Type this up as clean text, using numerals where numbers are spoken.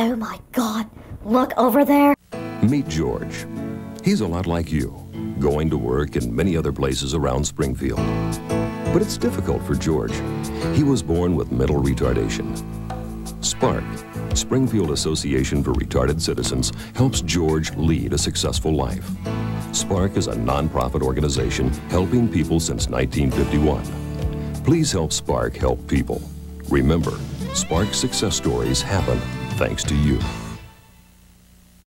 Oh my God, look over there. Meet George. He's a lot like you, going to work and many other places around Springfield. But it's difficult for George. He was born with mental retardation. Spark, Springfield Association for Retarded Citizens, helps George lead a successful life. Spark is a nonprofit organization helping people since 1951. Please help Spark help people. Remember, Spark's success stories happen thanks to you.